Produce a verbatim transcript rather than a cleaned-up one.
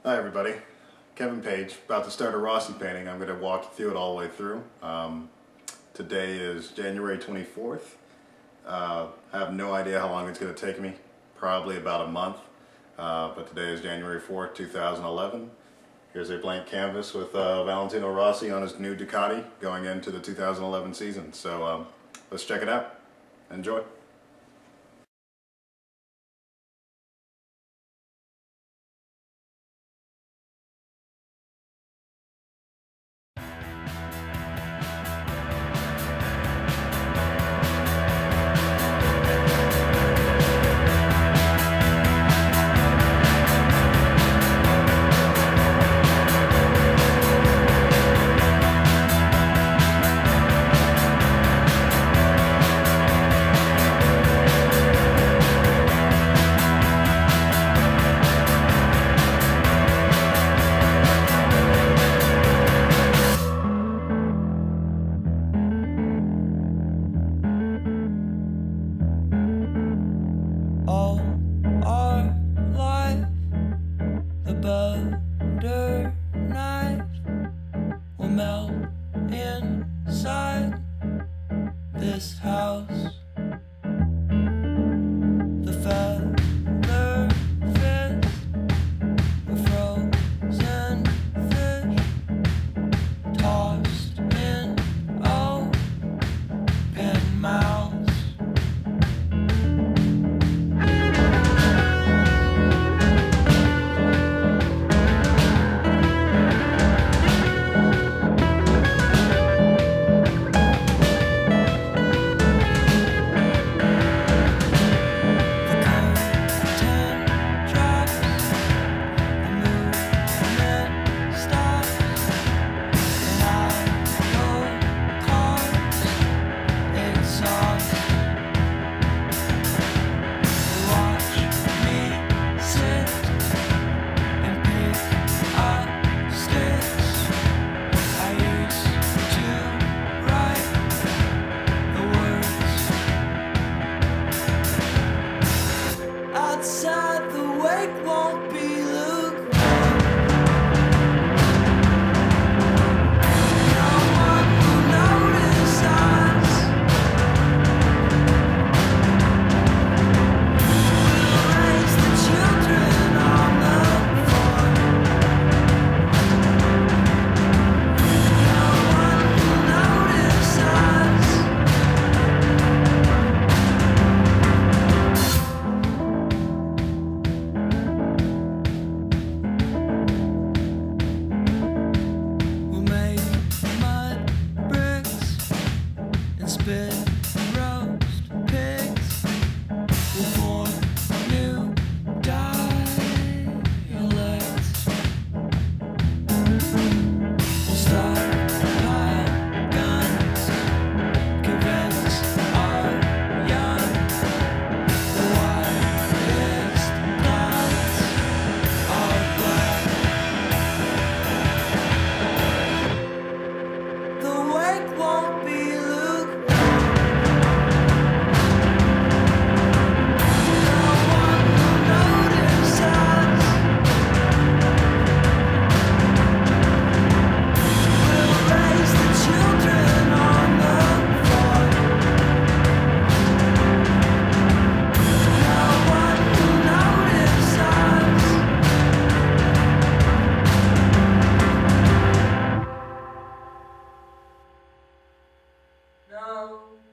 Hi everybody, Kevin Paige, about to start a Rossi painting. I'm going to walk you through it all the way through. Um, today is January twenty-fourth. Uh, I have no idea how long it's going to take me, probably about a month, uh, but today is January fourth, two thousand eleven. Here's a blank canvas with uh, Valentino Rossi on his new Ducati going into the two thousand eleven season. So um, let's check it out. Enjoy. All our life, the butter knife will melt inside this house. The feather fits the frozen fish tossed in open mouths. Outside, the wake won't be lukewarm. No one will notice us. We'll raise the children on the farm. No one will notice us. Spit roast pigs will form new dialects. We'll stockpile guns, convince our young the wildest nights are black. The wake won't be No.